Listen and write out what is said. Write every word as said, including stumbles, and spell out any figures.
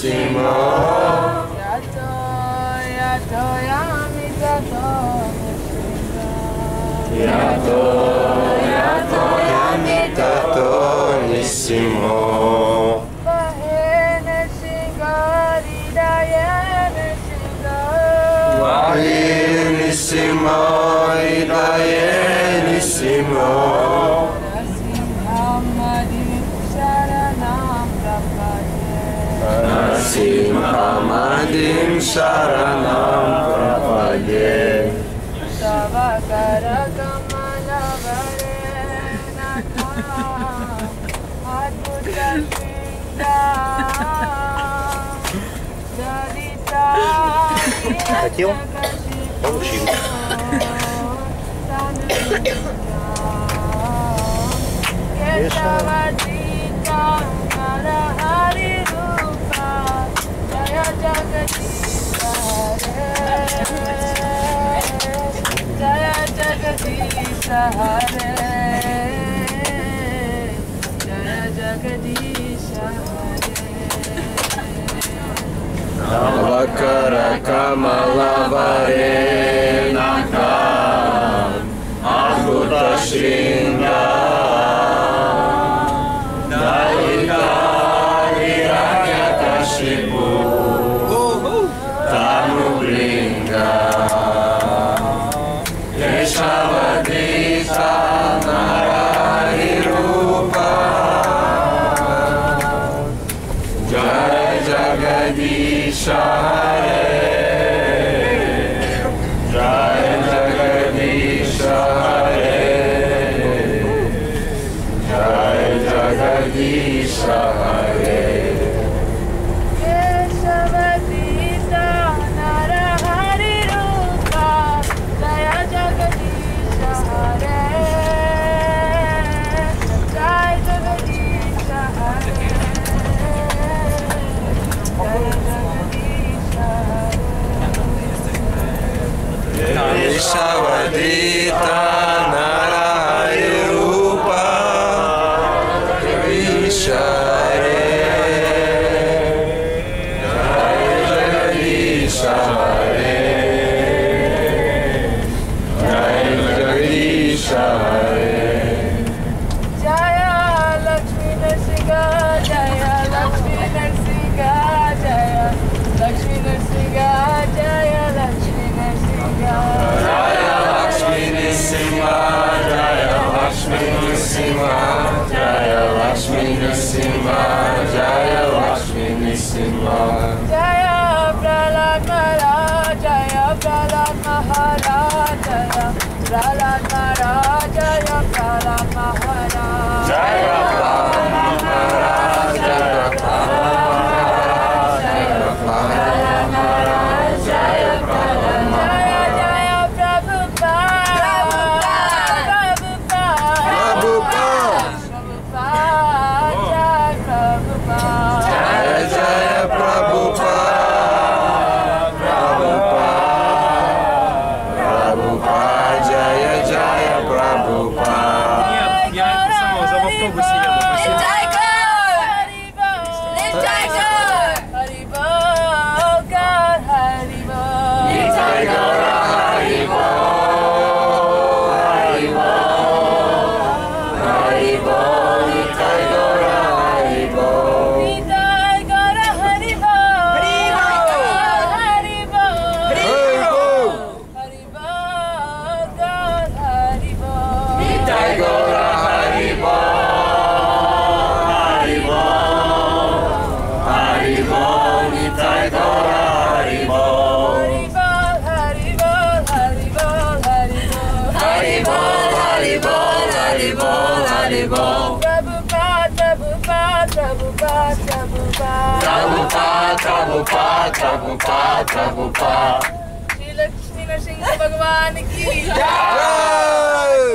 Nissimo. Yato yato yamitato Yato yato yamitato Nissimo. Vahene singari dayene singari Vahenissimo Idayenissimo. Narasimhamadim sharanam prapaye. Narasimhamadim sharanam prapaye. Savakara kamala varenaka adbhuta singha dalita Хотел? Получил. Keshavadita Narahari Rupa Jaya Jagadisha Hare Jaya Jagadisha Hare Jaya Jagadisha Navakara kamala varenaka adbhuta shringa dalita hiranyakashipu tanubringa Keshavadita Narahari Rupa Jaya Jagadisha Hare Jaya Jagadisha Hare Jaya Jagadisha Hare Keshavadita Narahari Rupa Jaya Jagadisha Hare Jaya Jagadisha Hare Jaya Jagadisha Keshavadita Narahari Rupa Jagadisha Hare Jaya Jagadisha Hare Jaya Jagadisha Hare Jaya Lakshmi Nrsimha Jaya Lakshmi Nrsimha Jaya Lakshmi Nrsimha Jaya Lakshmi Nrsimha Jaya Lakshmi Nrsimha Jaya Lakshmi Nrsimha Jaya Lakshmi Nrsimha Jaya Lakshmi Nrsimha Jaya Prahlad Maharaj Jaya Prahlad Maharaj Jaya Prahlad Maharaj Jaya Prahlad Maharaj Jaya Prahlad Maharaj Jaya Prahlad Jaya Prahlad Maharaj Jaya Prahlad Jaya Jaya Prabhupada Prabhupada Jaya Prabhupada Jaya Jaya Prabhupada Prabhupada Prabhupada Jaya Jaya Prabhupada Нет, я это самое, уже в автобусе еду. Спасибо. Nitai Gaura Haribo Haribo Haribo Nitai Gaura Haribo Nitai Gaura Haribo Haribo Haribo Nitai Gaura Haribo Haribo Haribo Haribo Haribo Prabhupada, Prabhupada, Prabhupada, Prabhupada Prabhupada Prabhupada Prabhupada Shri Lakshmi Nrsimha Bhagwan ki Jai